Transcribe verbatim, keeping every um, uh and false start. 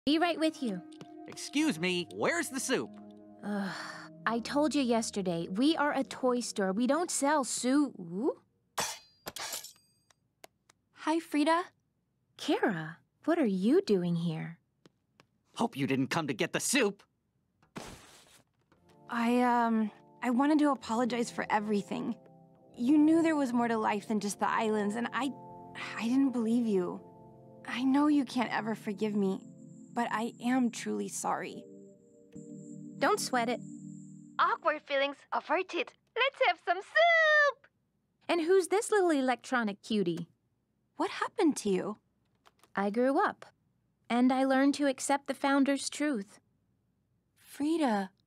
Be right with you. Excuse me, where's the soup? Ugh, I told you yesterday, we are a toy store. We don't sell soup. Hi, Frida. Kara, what are you doing here? Hope you didn't come to get the soup. I, um, I wanted to apologize for everything. You knew there was more to life than just the islands, and I, I didn't believe you. I know you can't ever forgive me, but I am truly sorry. Don't sweat it. Awkward feelings averted. Let's have some soup! And who's this little electronic cutie? What happened to you? I grew up, and I learned to accept the Founder's truth. Frida,